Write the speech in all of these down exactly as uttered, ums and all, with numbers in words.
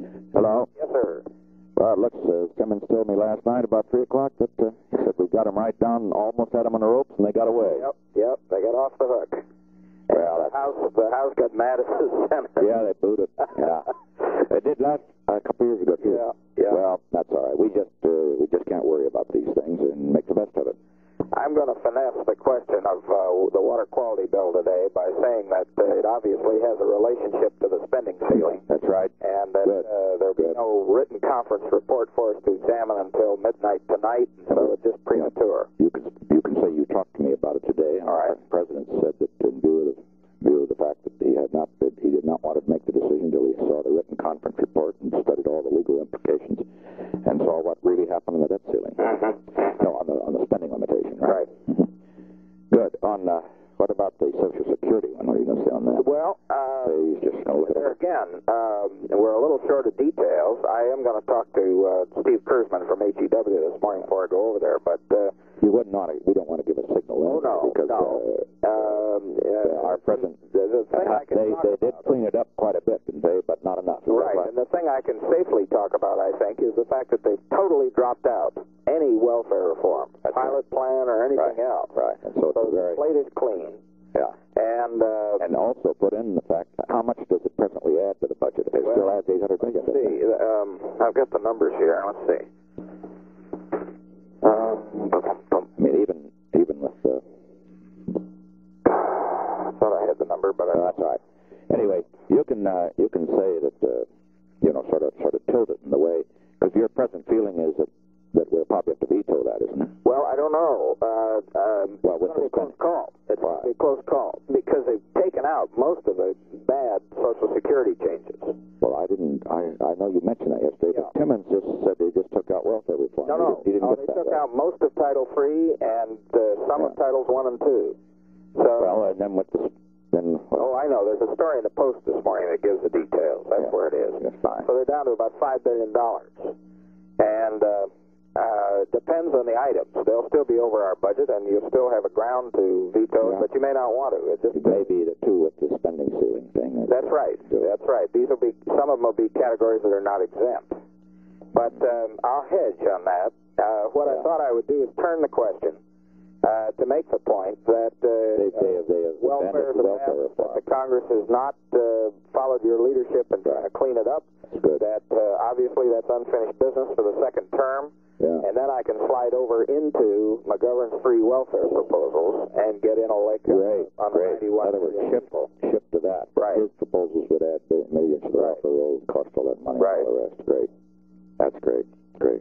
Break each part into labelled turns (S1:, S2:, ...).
S1: Hello?
S2: Yes, sir.
S1: Well, it looks, uh, Simmons told me last night about three o'clock that uh, he said we got them right down, almost had them on the ropes, and they got away.
S2: Yep, yep, they got off the hook.
S1: Well,
S2: the house, the house got mad at the Senate.
S1: Yeah, they booted. Yeah, they did last uh, a couple years ago too.
S2: Yeah, yeah.
S1: Well, that's all right. We just uh, we just can't worry about these things and make the best of it.
S2: I'm going to finesse the question of uh, the water quality bill today by saying that uh, it obviously has a relationship to the spending ceiling.
S1: That's right.
S2: And that uh, there'll be no written conference report for us to examine until midnight tonight, so it's just premature.
S1: You can you can say you talked to me about it today.
S2: All right.
S1: The president said that in view of the view of the fact that he had not that he did not want to make the decision until he saw the written conference report and studied all the legal implications and saw what really happened in the debt ceiling.
S2: Mm-hmm.
S1: No, on the on the spending limitation. Right.
S2: Right.
S1: Mm-hmm. Good. On uh, what about the Social Security one? What are you going to say on that?
S2: Well, uh,
S1: so he's just going to look at
S2: there
S1: it.
S2: again, um, we're a little short of details. I am going to talk to uh, Steve Kurzman from H E W this morning before I go over there, but uh,
S1: you wouldn't want to. We don't want to give a signal.
S2: Oh no,
S1: because
S2: no.
S1: Uh,
S2: um, uh,
S1: our president.
S2: The, the thing
S1: uh,
S2: I can
S1: they
S2: talk
S1: they did
S2: about,
S1: clean it up quite a bit, didn't they? But not enough.
S2: Right, and the thing I can safely talk about, I think, is the fact that they've totally dropped out any welfare reform,
S1: That's
S2: pilot
S1: right.
S2: plan, or anything
S1: right.
S2: else.
S1: Right, and so,
S2: So
S1: it's
S2: the
S1: very
S2: slate is clean.
S1: yeah.
S2: And uh,
S1: And also put in the fact that how much does it presently add to the budget? It
S2: well,
S1: still adds eight hundred million.
S2: let's see. Um, I've got the numbers here. Let's see. Um,
S1: I mean, even even with the.
S2: I thought I had the number, but I
S1: Uh, that's all right. Anyway, you can uh, you can say that uh, you know sort of sort of tilt it in the way because your present feeling is that that we'll probably have to veto that, isn't it?
S2: Well, I don't know. Uh, um,
S1: Well, with
S2: it's going to be a close
S1: the
S2: call. It's
S1: Why?
S2: going to be a close call because they've taken out most of the bad Social Security changes.
S1: Well, I didn't. I I know you mentioned that yesterday,
S2: Yeah.
S1: but Timmons just said they just took out welfare reform.
S2: No,
S1: He
S2: no.
S1: didn't- He didn't
S2: no
S1: get
S2: they
S1: that
S2: took
S1: right.
S2: out most of Title three and uh, some
S1: Yeah.
S2: of Titles one and two. So,
S1: Well, and then with the then.
S2: oh, I know. There's a story in the Post this morning that gives the details. That's
S1: Yeah.
S2: where it is.
S1: That's fine.
S2: So they're down to about five billion dollars, and uh, uh, depends on the items. They'll still be over our budget, and you'll still have a ground to veto,
S1: Yeah.
S2: but you may not want to. It just
S1: Maybe the two with the spending ceiling thing.
S2: That's right. That's right. These will be some of them will be categories that are not exempt. But um, I'll hedge on that. Uh, what
S1: Yeah.
S2: I thought I would do is turn the question uh, to make the point that uh,
S1: They, they have, they have
S2: welfare is
S1: abandoned
S2: a
S1: welfare
S2: mess, that
S1: reform.
S2: the Congress has not uh, followed your leadership and trying to clean it up.
S1: That's good.
S2: That uh, obviously that's unfinished business for the second term.
S1: Yeah.
S2: And then I can slide over into McGovern's three welfare proposals and get in a lick
S1: Great,
S2: on the
S1: great. In
S2: ninety-one
S1: other words,
S2: million
S1: shift,
S2: people.
S1: shift to that.
S2: Right.
S1: His proposals would add bi- millions to the
S2: Right.
S1: welfare roll, cost all that money
S2: Right.
S1: and all the rest. Great. That's great. Great.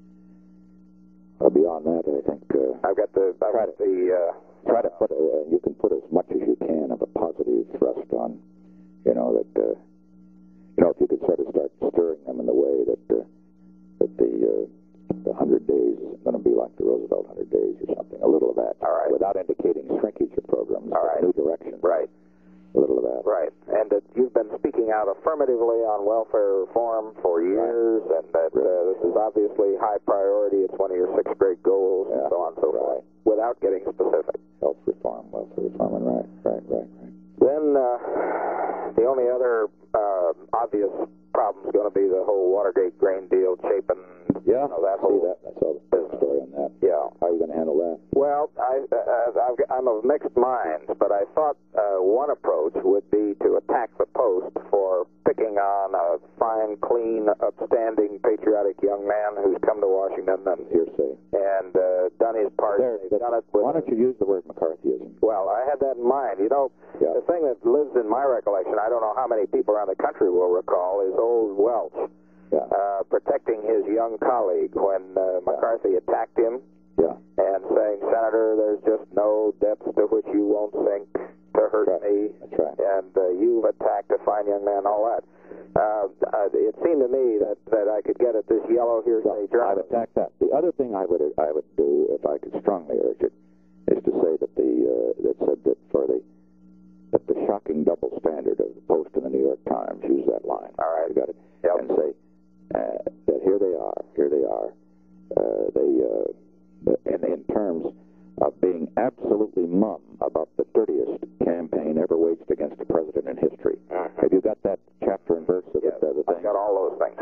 S1: Uh, beyond that, I think uh,
S2: I've got the, I've
S1: Try
S2: got the uh,
S1: try to put uh, you can put as much as you can of a positive thrust on, you know that uh, you know if you could sort of start stirring them in the way that uh, that the uh, the hundred days is going to be like the Roosevelt hundred days or something, a little of that.
S2: All right.
S1: Without indicating shrinkage of programs,
S2: All
S1: but
S2: right.
S1: new direction.
S2: right.
S1: A little of that.
S2: Right, and that you've been speaking out affirmatively on welfare reform for years, and that uh, this is obviously high priority. It's one of your sixth grade goals,
S1: Yeah.
S2: and so on and so forth, without getting specific.
S1: Health reform, welfare reform, and right, right, right, right.
S2: Then uh, the only other uh, obvious problem is going to be the whole Watergate grain deal, Chapin.
S1: Yeah,
S2: you know, that
S1: see
S2: whole
S1: that. I saw the
S2: business.
S1: story on that.
S2: Yeah.
S1: How are you going to handle that?
S2: Well, I, uh, I've, I'm of mixed minds, but I thought uh, one approach would be to attack the Post for picking on a fine, clean, upstanding, patriotic young man who's come to Washington and
S1: Hearsay.
S2: and uh, done his part.
S1: There,
S2: They've done it with,
S1: why don't you use the word McCarthyism?
S2: well, I had that in mind. You know,
S1: Yeah.
S2: the thing that lives in my recollection, I don't know how many people around the country will recall, is old Welch
S1: Yeah.
S2: uh, protecting his young colleague when uh, McCarthy attacked him.
S1: Yeah.
S2: And saying, Senator, there's just no depths to which you won't sink to hurt
S1: That's right.
S2: me.
S1: That's right.
S2: And uh, you've attacked a fine young man, all that. Uh, uh, it seemed to me that, that I could get at this yellow hearsay
S1: Well, I've
S2: journalism.
S1: attacked that. The other thing I would I would do, if I could strongly urge it, is to say that the uh, that said that for the that the shocking double standard of the Post and the New York Times, use that line.
S2: All right.
S1: You got it.
S2: Yep.
S1: And say uh, that here they are, here they are, uh, they uh, the, in in terms of being absolutely mum about the dirtiest campaign ever waged against a president in history.
S2: Mhm.
S1: Have you got that chapter and verse of
S2: Yes,
S1: the, the
S2: I've
S1: thing?
S2: got all those things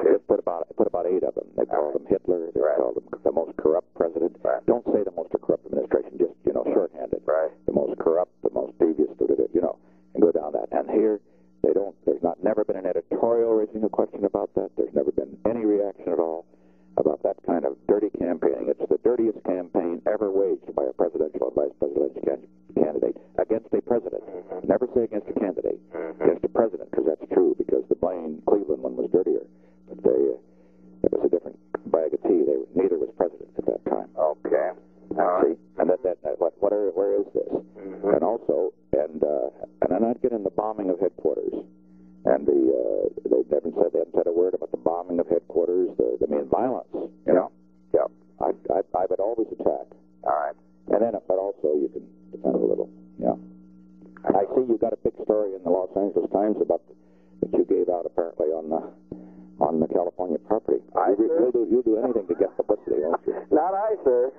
S1: a question about that. There's never been any reaction at all about that kind of dirty campaigning. It's the dirtiest campaign ever waged by a presidential or vice presidential can candidate against a president. Mm-hmm. Never say against a candidate, mm-hmm. against a president, because that's true, because the Blaine Cleveland one was dirtier. But they, uh, it was a different bag of tea. They, neither was president at that time.
S2: Okay.
S1: Uh, See, and that, that, that what, what are, where is this? Mm-hmm. And also, and uh, and I'm not getting the bombing of headquarters. And the uh, they haven't said they haven't said a word about the bombing of headquarters. The, the mean violence, you know.
S2: Yeah.
S1: I, I I would always attack.
S2: All right.
S1: And then, but also you can defend a little. Yeah. I see you got a big story in the Los Angeles Times about that you gave out apparently on the on the California property.
S2: I
S1: you, you'll do you do anything to get publicity, won't you?
S2: Not I, sir.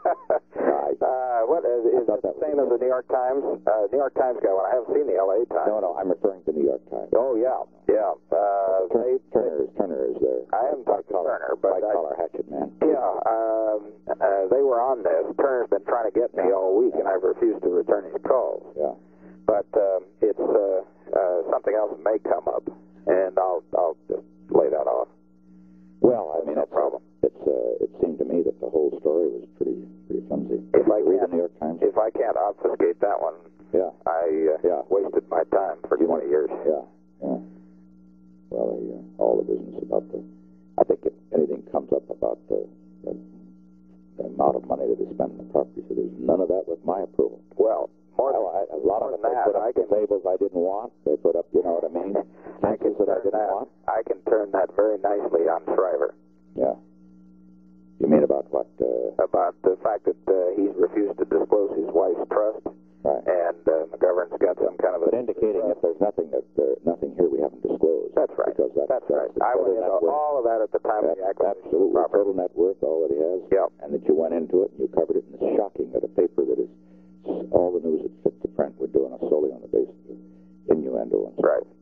S1: I,
S2: uh, what is, is it the same as the New York Times? Uh, New York Times guy. When I haven't seen the L A Times.
S1: No, no, I'm referring to New York Times.
S2: Oh yeah, yeah. Uh,
S1: Turner,
S2: they,
S1: Turner is Turner is there.
S2: I haven't talked to Turner, but
S1: white
S2: I,
S1: collar hatchet man.
S2: Yeah, um, uh, they were on this. Turner's been trying to get me
S1: yeah.
S2: all week, and I've refused to return his calls.
S1: Yeah.
S2: But um, it's uh, uh, something else may come up, and I'll I'll just lay that off.
S1: Well, I mean,
S2: no
S1: it's,
S2: problem.
S1: It's uh, it seemed to me that the whole story was pretty pretty flimsy.
S2: If I
S1: read the
S2: can't,
S1: New York Times,
S2: if I can't obfuscate that one,
S1: yeah,
S2: I uh,
S1: yeah.
S2: wasted my time for
S1: you
S2: twenty
S1: want,
S2: years.
S1: Yeah, yeah. Well, the, uh, all the business about the, I think if anything comes up about the, the, the amount of money that is spent on the property, so there's none of that with my approval.
S2: Well, more
S1: well, I, a lot
S2: more
S1: of it
S2: than
S1: they
S2: that,
S1: put up
S2: I can,
S1: tables I didn't want. They put up, you know what I mean?
S2: I can
S1: that I didn't
S2: that,
S1: want.
S2: I can turn that very nicely on Shriver.
S1: Yeah. You mean about what? Uh,
S2: about the fact that uh, he's refused to disclose his wife's trust,
S1: right?
S2: And uh, McGovern's got some kind of a.
S1: But indicating that there's nothing that uh, nothing here we haven't disclosed.
S2: That's right.
S1: Because that's,
S2: that's,
S1: that's
S2: right. I went into all of that at the time
S1: that's
S2: of the acquisition.
S1: Absolutely.
S2: Property.
S1: Total net worth, all that he has.
S2: Yep.
S1: And that you went into it and you covered it, and it's shocking that a paper that is all the news that fits the print would do it solely on the basis of innuendo and so
S2: right.